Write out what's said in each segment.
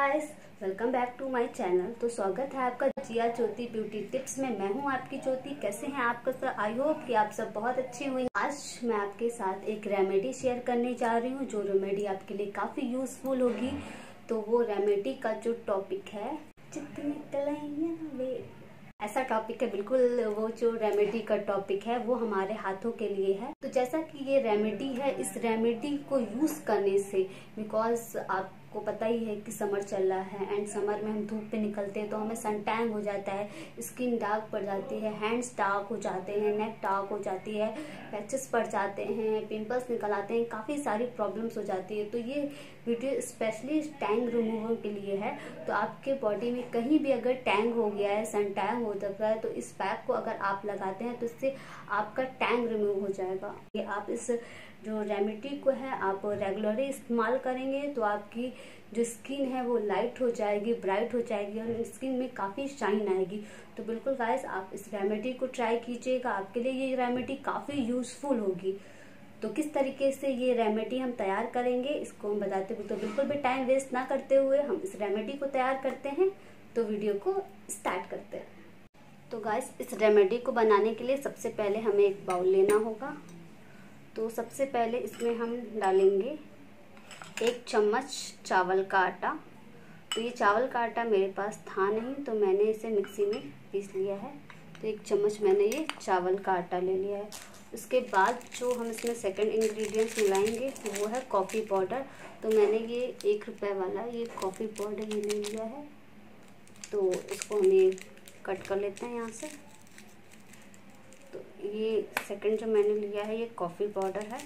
Guys, welcome back to my channel. तो स्वागत है आपका जिया ज्योति ब्यूटी टिप्स में। मैं हूं आपकी ज्योति। कैसे हैं आपका सब? आई होप कि आप सब बहुत अच्छे हुए। आज मैं आपके साथ एक रेमेडी शेयर करने जा रही हूं, जो रेमेडी आपके लिए काफी यूजफुल होगी। तो वो रेमेडी का जो टॉपिक है, जितनी कलाइयां वे, ऐसा टॉपिक है। बिल्कुल वो जो रेमेडी का टॉपिक है वो हमारे हाथों के लिए है। तो जैसा कि ये रेमेडी है, इस रेमेडी को यूज करने से, बिकॉज आपको पता ही है कि समर चल रहा है एंड समर में हम धूप पे निकलते हैं तो हमें सन टैन हो जाता है, स्किन डार्क पड़ जाती है, हैंड्स डार्क हो जाते हैं, नेक डार्क हो जाती है, पैचेस पड़ जाते हैं, पिंपल्स निकल आते हैं, काफ़ी सारी प्रॉब्लम्स हो जाती है। तो ये वीडियो स्पेशली टैंग रिमूवल के लिए है। तो आपके बॉडी में कहीं भी अगर टैंग हो गया है, सन टैन हो रहा है, तो इस पैक को अगर आप लगाते हैं तो इससे आपका टैंग रिमूव हो जाएगा। ये आप इस जो रेमेडी को है आप रेगुलरली इस्तेमाल करेंगे तो आपकी जो स्किन है वो लाइट हो जाएगी, ब्राइट हो जाएगी और स्किन में काफ़ी शाइन आएगी। तो बिल्कुल गाइस, आप इस रेमेडी को ट्राई कीजिएगा। आपके लिए ये रेमेडी काफ़ी यूजफुल होगी। तो किस तरीके से ये रेमेडी हम तैयार करेंगे इसको हम बताते हुए, तो बिल्कुल भी टाइम वेस्ट ना करते हुए हम इस रेमेडी को तैयार करते हैं। तो वीडियो को स्टार्ट करते हैं। तो गाइस, इस रेमेडी को बनाने के लिए सबसे पहले हमें एक बाउल लेना होगा। तो सबसे पहले इसमें हम डालेंगे 1 चम्मच चावल का आटा। तो ये चावल का आटा मेरे पास था नहीं तो मैंने इसे मिक्सी में पीस लिया है। तो 1 चम्मच मैंने ये चावल का आटा ले लिया है। उसके बाद जो हम इसमें सेकंड इंग्रेडिएंट्स मिलाएंगे वो है कॉफ़ी पाउडर। तो मैंने ये 1 रुपये वाला ये कॉफ़ी पाउडर ये ले लिया है। तो इसको हम ये कट कर लेते हैं यहाँ से। तो ये सेकंड जो मैंने लिया है ये कॉफ़ी पाउडर है।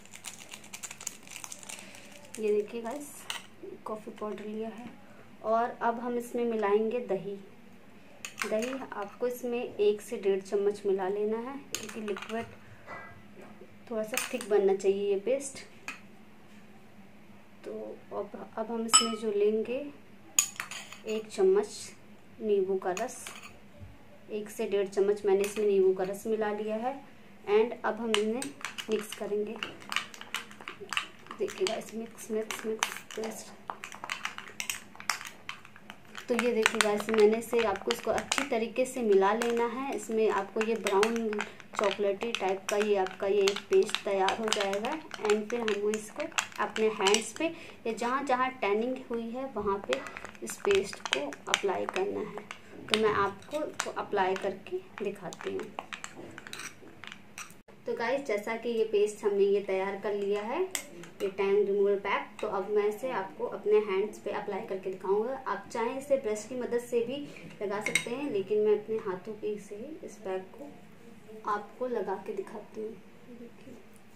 ये देखिए गाइस, कॉफ़ी पाउडर लिया है। और अब हम इसमें मिलाएंगे दही। दही आपको इसमें 1 से 1.5 चम्मच मिला लेना है, क्योंकि लिक्विड थोड़ा सा थिक बनना चाहिए ये पेस्ट। तो अब हम इसमें जो लेंगे 1 चम्मच नींबू का रस। 1 से 1.5 चम्मच मैंने इसमें नींबू का रस मिला लिया है। एंड अब हम इन्हें मिक्स करेंगे। देखिएगा इस मिक्स पेस्ट। तो ये देखिएगा, इसमें मैंने इसे आपको इसको अच्छी तरीके से मिला लेना है। इसमें आपको ये ब्राउन चॉकलेटी टाइप का ये आपका ये एक पेस्ट तैयार हो जाएगा। एंड फिर हम इसको अपने हैंड्स पे या जहाँ जहाँ टैनिंग हुई है वहाँ पे इस पेस्ट को अप्लाई करना है। तो मैं आपको अप्लाई करके दिखाती हूँ। तो गाइस, जैसा कि ये पेस्ट हमने ये तैयार कर लिया है, ये टैंग रिमूवल पैक, तो अब मैं इसे आपको अपने हैंड्स पे अप्लाई करके दिखाऊंगा। आप चाहें इसे ब्रश की मदद से भी लगा सकते हैं, लेकिन मैं अपने हाथों के से ही इस पैक को आपको लगा के दिखाती हूँ। देखिए,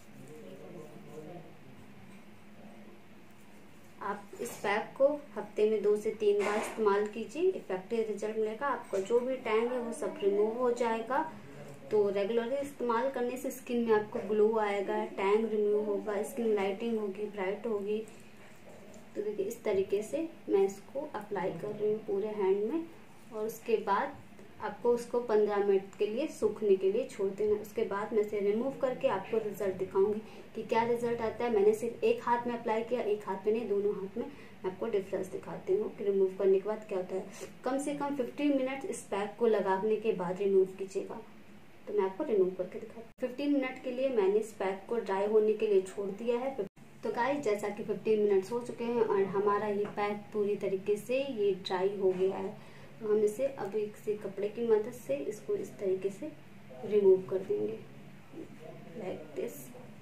आप इस पैक को हफ्ते में 2 से 3 बार इस्तेमाल कीजिए, इफेक्टिव रिजल्ट मिलेगा। आपका जो भी टैंग है वो सब रिमूव हो जाएगा। तो रेगुलरली इस्तेमाल करने से स्किन में आपको ग्लो आएगा, टैंग रिमूव होगा, स्किन लाइटिंग होगी, ब्राइट होगी। तो देखिए, इस तरीके से मैं इसको अप्लाई कर रही हूँ पूरे हैंड में। और उसके बाद आपको उसको 15 मिनट के लिए सूखने के लिए छोड़ देना। उसके बाद मैं इसे रिमूव करके आपको रिजल्ट दिखाऊंगी कि क्या रिजल्ट आता है। मैंने सिर्फ एक हाथ में अप्लाई किया, एक हाथ में नहीं, दोनों हाथ में। मैं आपको डिफरेंस दिखाती हूँ कि रिमूव करने के बाद क्या होता है। कम से कम 15 मिनट इस पैक को लगाने के बाद रिमूव कीजिएगा। तो मैं आपको रिमूव करके दिखाती हूँ। 15 मिनट के लिए मैंने इस पैक को ड्राई होने के लिए छोड़ दिया है। तो गाइस, जैसा कि 15 मिनट्स हो चुके हैं और हमारा ये पैक पूरी तरीके से ये ड्राई हो गया है। तो हम इसे अब एक से कपड़े की मदद से इसको इस तरीके से रिमूव कर देंगे, लाइक दिस।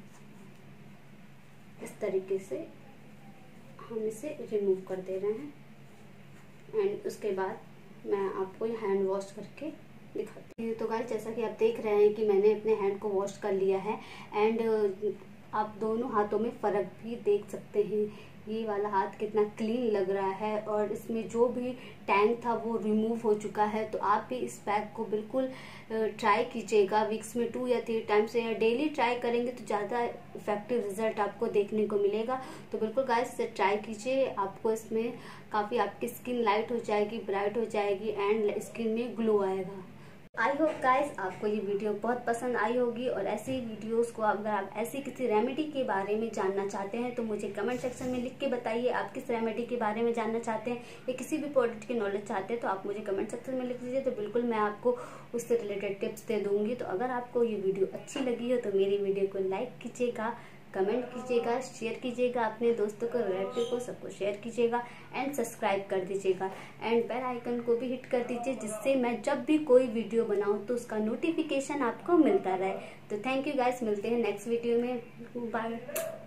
इस तरीके से हम इसे रिमूव कर दे रहे हैं। एंड उसके बाद मैं आपको हैंड वॉश करके दिखाती हूँ। तो गाइस, जैसा कि आप देख रहे हैं कि मैंने अपने हैंड को वॉश कर लिया है। एंड आप दोनों हाथों में फ़र्क भी देख सकते हैं। ये वाला हाथ कितना क्लीन लग रहा है और इसमें जो भी टैंग था वो रिमूव हो चुका है। तो आप भी इस पैक को बिल्कुल ट्राई कीजिएगा। वीक्स में 2 या 3 टाइम्स या डेली ट्राई करेंगे तो ज़्यादा इफेक्टिव रिजल्ट आपको देखने को मिलेगा। तो बिल्कुल गाइस, इसे ट्राई कीजिए। आपको इसमें काफ़ी आपकी स्किन लाइट हो जाएगी, ब्राइट हो जाएगी एंड स्किन में ग्लो आएगा। आई होप गाइस आपको ये वीडियो बहुत पसंद आई होगी, और ऐसी वीडियोस को अगर आप ऐसी किसी रेमेडी के बारे में जानना चाहते हैं तो मुझे कमेंट सेक्शन में लिख के बताइए आप किस रेमेडी के बारे में जानना चाहते हैं, या किसी भी प्रोडक्ट की नॉलेज चाहते हैं तो आप मुझे कमेंट सेक्शन में लिख दीजिए, तो बिल्कुल मैं आपको उससे रिलेटेड टिप्स दे दूंगी। तो अगर आपको ये वीडियो अच्छी लगी हो तो मेरी वीडियो को लाइक कीजिएगा, कमेंट कीजिएगा, शेयर कीजिएगा, अपने दोस्तों को, रिलेटिव को, सबको शेयर कीजिएगा एंड सब्सक्राइब कर दीजिएगा एंड बेल आइकन को भी हिट कर दीजिए, जिससे मैं जब भी कोई वीडियो बनाऊं तो उसका नोटिफिकेशन आपको मिलता रहे। तो थैंक यू गाइस, मिलते हैं नेक्स्ट वीडियो में। बाय।